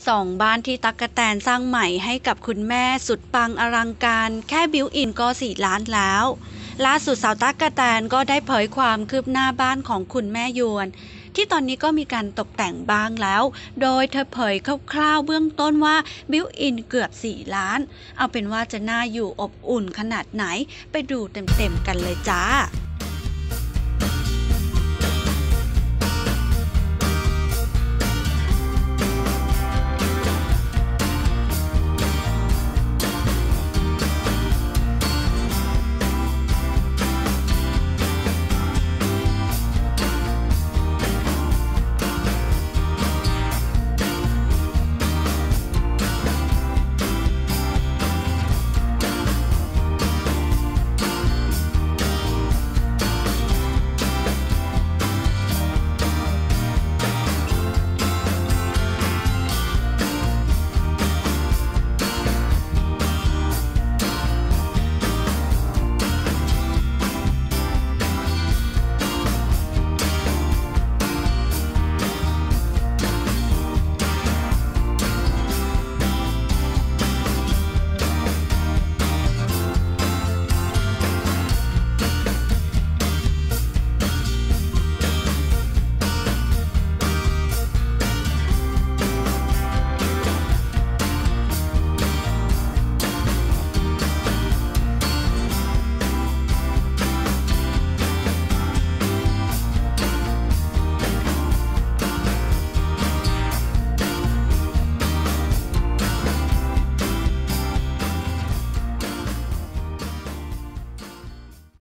2บ้านที่ตั๊กแตนสร้างใหม่ให้กับคุณแม่สุดปังอลังการแค่บิวอินก็4 ล้านแล้วล่าสุดสาวตั๊กแตนก็ได้เผยความคืบหน้าบ้านของคุณแม่ยวนที่ตอนนี้ก็มีการตกแต่งบ้างแล้วโดยเธอเผยคร่าวๆเบื้องต้นว่าบิวอินเกือบ4 ล้านเอาเป็นว่าจะน่าอยู่อบอุ่นขนาดไหนไปดูเต็มๆกันเลยจ้า